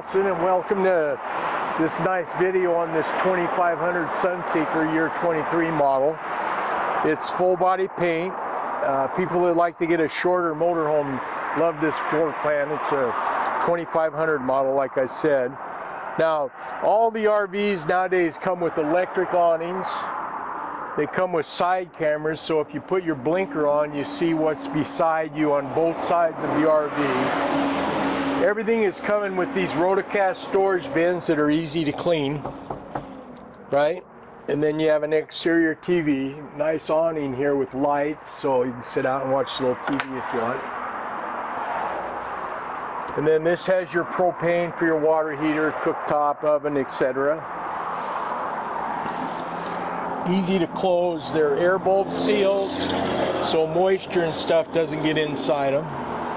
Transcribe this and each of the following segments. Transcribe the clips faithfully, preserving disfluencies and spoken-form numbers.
Carlson, and welcome to this nice video on this twenty-five hundred Sunseeker year twenty-three model. It's full body paint. Uh, people that like to get a shorter motorhome love this floor plan. It's a twenty-five hundred model, like I said. Now, all the R Vs nowadays come with electric awnings. They come with side cameras, so if you put your blinker on, you see what's beside you on both sides of the R V. Everything is coming with these Rotocast storage bins that are easy to clean, right? And then you have an exterior T V, nice awning here with lights, so you can sit out and watch a little T V if you want. And then this has your propane for your water heater, cooktop, oven, et cetera. Easy to close. They're air bulb seals, so moisture and stuff doesn't get inside them.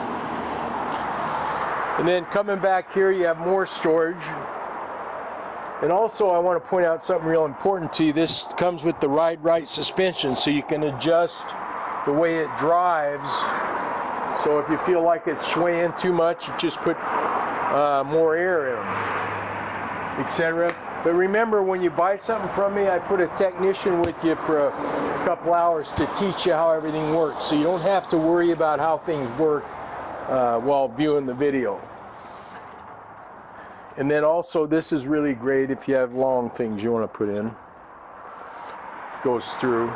And then coming back here, you have more storage. And also, I want to point out something real important to you. This comes with the Ride Right suspension, so you can adjust the way it drives. So if you feel like it's swaying too much, you just put uh, more air in them, et cetera. But remember, when you buy something from me, I put a technician with you for a couple hours to teach you how everything works. So you don't have to worry about how things work uh, while viewing the video. And then also, this is really great if you have long things you want to put in. Goes through.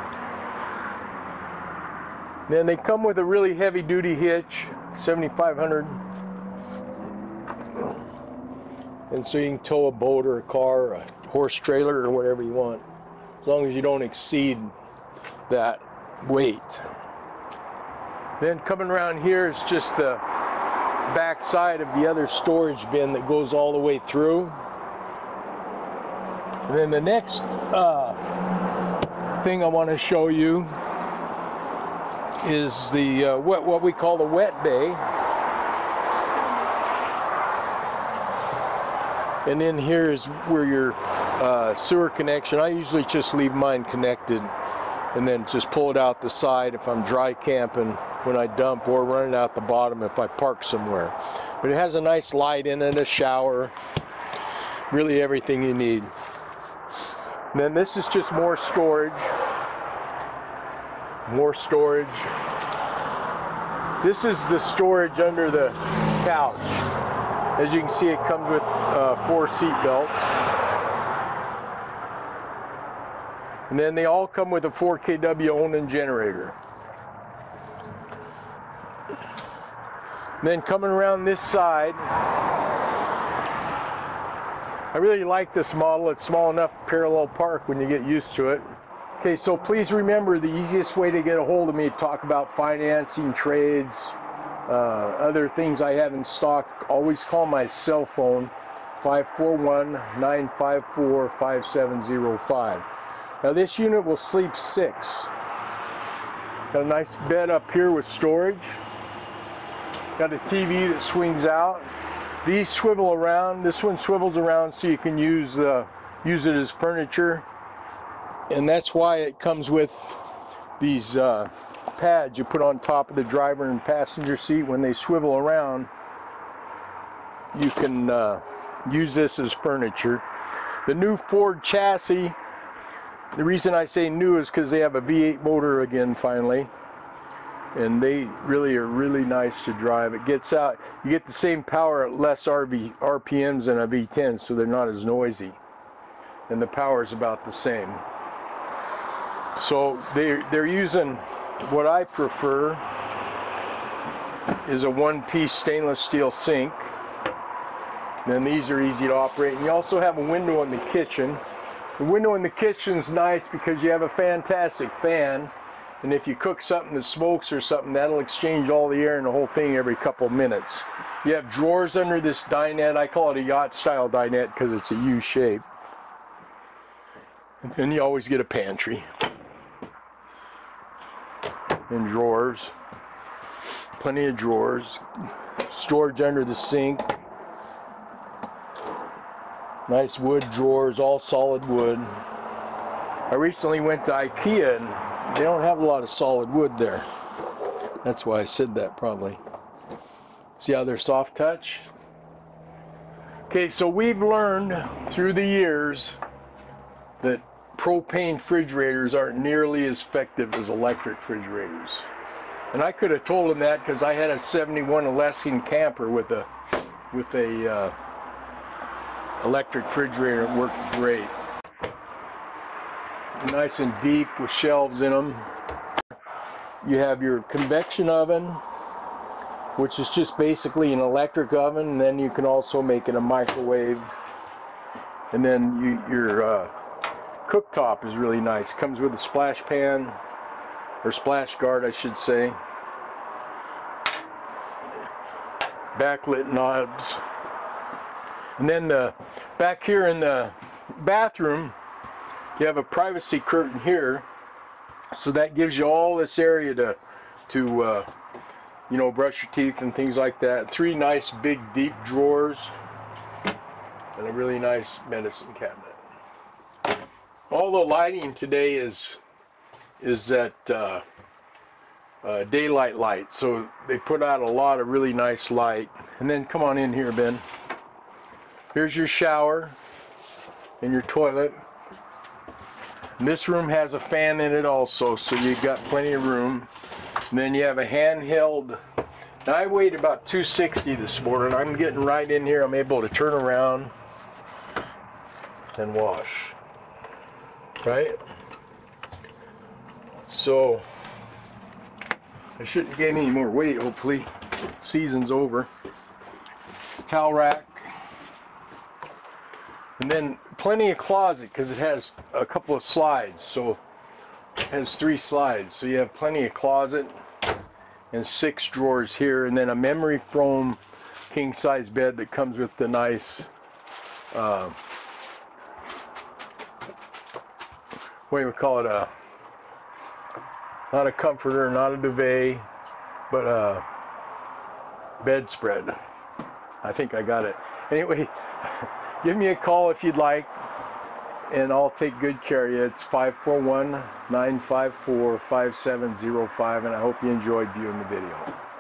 Then they come with a really heavy duty hitch, seventy-five hundred. And so you can tow a boat or a car or a horse trailer or whatever you want, as long as you don't exceed that weight. Then coming around here is just the back side of the other storage bin that goes all the way through. And then the next uh, thing I want to show you is the uh, what, what we call the wet bay. And then here is where your uh, sewer connection, I usually just leave mine connected and then just pull it out the side if I'm dry camping when I dump, or run it out the bottom if I park somewhere. But it has a nice light in it, a shower, really everything you need. And then this is just more storage. More storage. This is the storage under the couch. As you can see, it comes with uh, four seat belts. And then they all come with a four K W Onan generator. And then coming around this side, I really like this model. It's small enough to parallel park when you get used to it. Okay, so please remember, the easiest way to get a hold of me to talk about financing, trades, uh, other things I have in stock, always call my cell phone, five four one, nine five four, five seven zero five. Now this unit will sleep six. Got a nice bed up here with storage. Got a T V that swings out. These swivel around. This one swivels around so you can use, uh, use it as furniture. And that's why it comes with these uh, pads you put on top of the driver and passenger seat. When they swivel around, you can uh, use this as furniture. The new Ford chassis, the reason I say new is because they have a V eight motor again finally. And they really are really nice to drive. It gets out, you get the same power at less R P Ms than a V ten, so they're not as noisy. And the power is about the same. So they're, they're using what I prefer is a one-piece stainless steel sink. And then these are easy to operate. And you also have a window in the kitchen. The window in the kitchen is nice because you have a fantastic fan. And if you cook something that smokes or something, that'll exchange all the air in the whole thing every couple of minutes. You have drawers under this dinette. I call it a yacht style dinette because it's a U shape. And then you always get a pantry. And drawers. Plenty of drawers. Storage under the sink. Nice wood drawers, all solid wood. I recently went to IKEA and they don't have a lot of solid wood there. That's why I said that probably. See how they're soft touch? Okay, so we've learned through the years that propane refrigerators aren't nearly as effective as electric refrigerators. And I could have told him that because I had a seventy-one Alaskan camper with a with a uh, electric refrigerator. It worked great. Nice and deep with shelves in them. You have your convection oven, which is just basically an electric oven, and then you can also make it a microwave. And then you, your uh, cooktop is really nice. Comes with a splash pan, or splash guard I should say. Backlit knobs. And then the, back here in the bathroom, you have a privacy curtain here, so that gives you all this area to, to uh, you know, brush your teeth and things like that. Three nice big deep drawers, and a really nice medicine cabinet. All the lighting today is is that uh, uh, daylight light, so they put out a lot of really nice light. And then come on in here, Ben. Here's your shower and your toilet. And this room has a fan in it also, so you've got plenty of room. And then you have a handheld. Now I weighed about two sixty this morning. I'm getting right in here. I'm able to turn around and wash. Right? So I shouldn't gain any more weight, hopefully. Season's over. Towel rack. And then plenty of closet because it has a couple of slides. So it has three slides. So you have plenty of closet and six drawers here. And then a memory foam king size bed that comes with the nice uh, what do you call it, a not a comforter, not a duvet, but a bedspread. I think I got it. Anyway, give me a call if you'd like, and I'll take good care of you. It's five four one, nine five four, five seven zero five, and I hope you enjoyed viewing the video.